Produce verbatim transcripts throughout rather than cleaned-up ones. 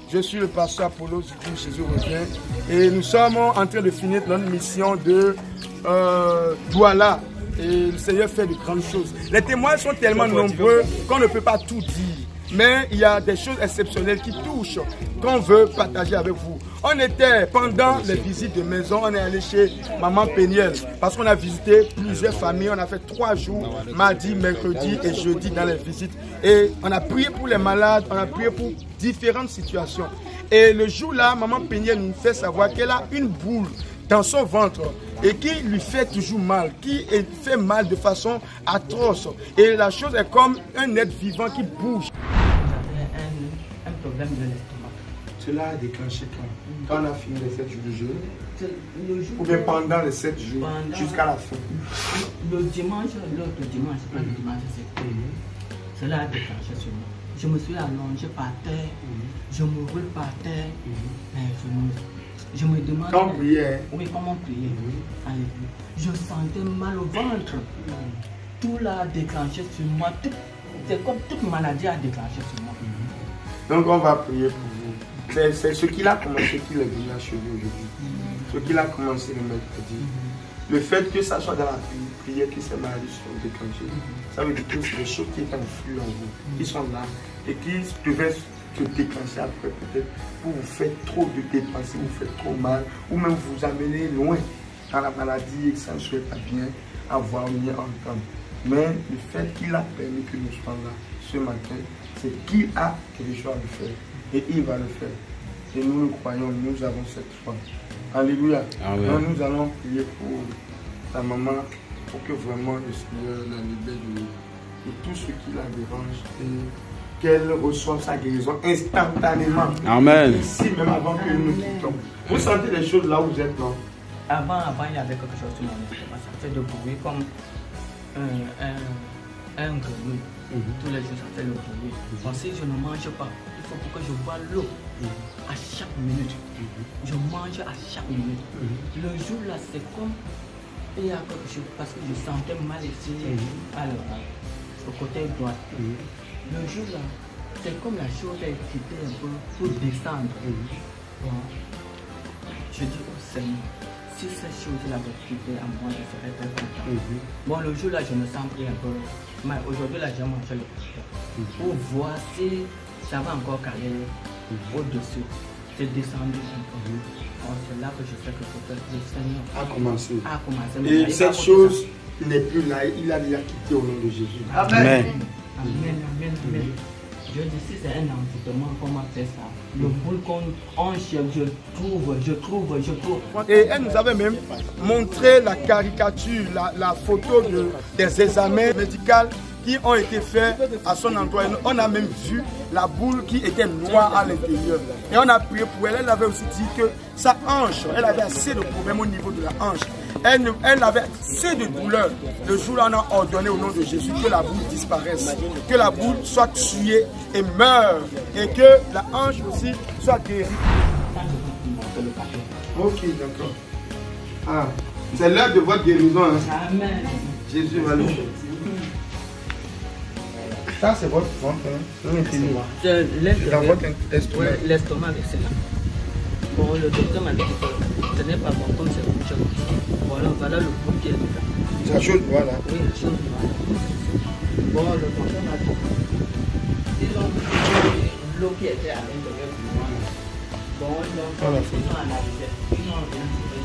Je suis le pasteur Apollo du groupe Jésus revient. Et nous sommes en train de finir notre mission de euh, Douala. Et le Seigneur fait de grandes choses. Les témoins sont tellement nombreux qu'on ne peut pas tout dire. Mais il y a des choses exceptionnelles qui touchent, qu'on veut partager avec vous. On était, pendant les visites de maison, on est allé chez Maman Péniel. Parce qu'on a visité plusieurs familles. On a fait trois jours, mardi, mercredi et jeudi dans les visites. Et on a prié pour les malades, on a prié pour différentes situations. Et le jour-là, Maman Péniel nous fait savoir qu'elle a une boule dans son ventre et qui lui fait toujours mal, qui fait mal de façon atroce. Et la chose est comme un être vivant qui bouge. J'avais un, un problème de l'estomac. Cela a déclenché quand Quand on a fini les sept jours de jeûne, ou bien pendant les sept jours, jusqu'à la fin. Le dimanche, l'autre dimanche, pas le dimanche, c'était. Mm-hmm. Cela a déclenché sur moi. Je me suis allongé par terre, mm-hmm. je me roule par terre, mm-hmm. et je me... Je me demande. Quand on priait. Oui, comment prier. Mmh. Je sentais mal au ventre. Mmh. Tout l'a déclenché sur moi. C'est comme toute maladie a déclenché sur moi. Mmh. Donc on va prier pour vous. C'est ce qu'il a commencé qui est venu à cheveux aujourd'hui. Mmh. Ce qu'il a commencé le mercredi. Mmh. Le fait que ça soit dans la prière que ces maladies sont déclenchées, mmh. ça veut dire que c'est des choses qui sont en flux en vous, mmh. qui sont là et qui devaient se déclencher après peut-être pour vous faire trop de dépenses, vous faites trop mal, ou même vous amener loin dans la maladie et que ça ne soit pas bien à voir ni entendre. Mais le fait qu'il a permis que nous soyons là ce matin, c'est qu'il a quelque chose à le faire et il va le faire. Et nous le croyons, nous avons cette foi. Alléluia. Amen. Donc, nous allons prier pour ta maman pour que vraiment le Seigneur la libère de, de tout ce qui la dérange et qu'elle reçoive sa guérison instantanément. Amen. Ici, même avant que nous quittons. Vous sentez les choses là où vous êtes, non? Avant, avant, il y avait quelque chose sur mon estomac. Ça fait de bruit comme un, un, un grenouille. Mm-hmm. Tous les jours, ça fait le bruit. Mm-hmm. Bon, si je ne mange pas, il faut que je bois l'eau mm-hmm. à chaque minute. Mm-hmm. Je mange à chaque minute. Mm-hmm. Le jour là, c'est comme il y a quelque chose parce que je sentais mal ici, mm-hmm. à l'oreille, au côté droit. Mm-hmm. Le jour là, c'est comme la chose est quittée un peu pour descendre. Mm-hmm. Bon, je dis au Seigneur, si cette chose-là va quitter à moi, je serai très content. Mm-hmm. Bon, le jour là, je me sens pris un peu. Mais aujourd'hui là, j'ai mangé le couteau. Mm-hmm. Pour voir si ça va encore caler mm-hmm. au-dessus. C'est descendu un peu. Mm-hmm. Bon, c'est là que je sais que peut-être le Seigneur a commencé. A commencé. Et cette chose n'est plus là, il a déjà quitté au nom de Jésus. Amen. Amen. Amen, amen, amen. Je dis, si c'est un envoûtement, comment faire ça? Le boule qu'on cherche, je trouve, je trouve, je trouve. Et elle nous avait même montré la caricature, la, la photo de, des examens médicaux qui ont été faits à son endroit. On a même vu la boule qui était noire à l'intérieur. Et on a prié pour elle. Elle avait aussi dit que sa hanche, elle avait assez de problèmes au niveau de la hanche. Elle, elle avait assez de douleur. Le jour-là, on a ordonné au nom de Jésus que la boule disparaisse, que la boule soit tuée et meure, et que la hanche aussi soit guérie. Ok, d'accord. Ah, c'est l'heure de votre guérison. Hein. Amen. Jésus va le faire. Ça, c'est votre ventre. Hein. C'est l'estomac. L'estomac, c'est là. Bon, le docteur m'a dit que ce n'est pas bon comme c'est une chose. Voilà, voilà le bout qui est là. La chose, voilà. Oui, la chose, voilà. Bon, le docteur m'a dit ils ont pris l'eau qui était à l'intérieur du moi. Bon, ils ont analysé. Ils ont analysé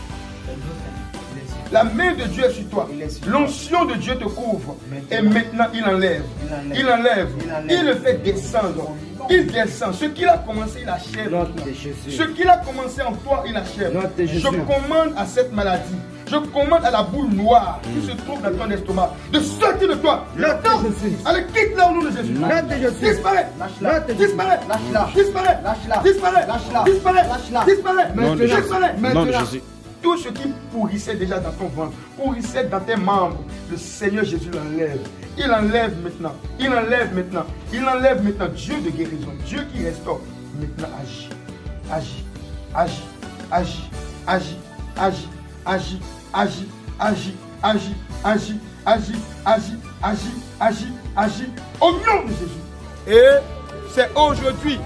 ça. La main de Dieu est sur toi. L'onction de Dieu te couvre. Et maintenant, il enlève. Il enlève. Il le fait descendre. Il descend. Ce qu'il a commencé, il achève. Ce qu'il a commencé en toi, il achève. Je commande à cette maladie. Je commande à la boule noire qui se trouve dans ton estomac de sortir de toi. Maintenant, allez, quitte-la au nom de Jésus. Disparaît. Disparaît. Disparaît. Disparaît. Disparaît. Disparaît. Disparaît. Maintenant. Tout ce qui pourrissait déjà dans ton ventre, pourrissait dans tes membres, le Seigneur Jésus l'enlève. Il enlève maintenant. Il enlève maintenant. Il enlève maintenant. Dieu de guérison, Dieu qui restaure. Maintenant agis. Agis. Agis. Agis. Agis. Agis. Agis. Agis. Agis. Agis. Agis. Agis. Agis. Agis. Agis. Agis. Au nom de Jésus. Et c'est aujourd'hui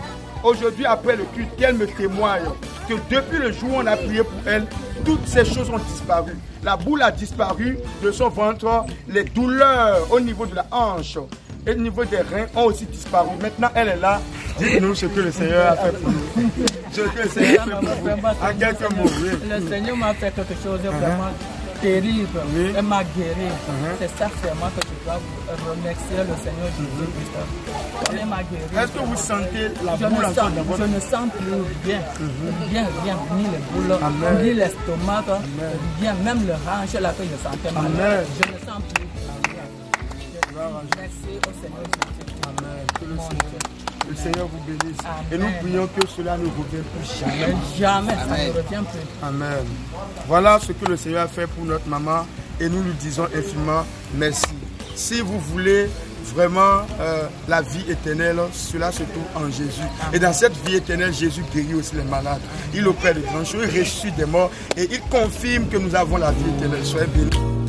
aujourd'hui après le culte, qu'elle me témoigne que depuis le jour où on a prié pour elle, toutes ces choses ont disparu. La boule a disparu de son ventre, les douleurs au niveau de la hanche et au niveau des reins ont aussi disparu. Maintenant, elle est là. Dites-nous ce que le Seigneur a fait pour nous. Ce que le Seigneur a fait pour vous. En quelques mots. Le Seigneur m'a fait quelque chose de vraiment terrible. Oui. Elle m'a guéri. Uh-huh. C'est ça vraiment que je dois remercier le Seigneur Jésus-Christ. Elle m'a guéri. Est-ce que vous sentez la je boule encore sens, dans votre... Je ne sens plus rien. Uh-huh. Rien, rien. Ni les boules, Amen. ni l'estomac, rien. Même le hanche là que je sentais mal. Amen. Je ne sens plus rien. Merci au Seigneur Jésus. Amen. Que le Seigneur, le Seigneur vous bénisse. Amen. Et nous prions que cela ne revienne plus jamais. Jamais, ça ne revient plus. Amen. Voilà ce que le Seigneur a fait pour notre maman et nous lui disons infiniment merci. Si vous voulez vraiment euh, la vie éternelle, cela se trouve en Jésus. Et dans cette vie éternelle, Jésus guérit aussi les malades. Il opère de grandes choses, il ressuscite des morts et il confirme que nous avons la vie éternelle. Soyez bénis.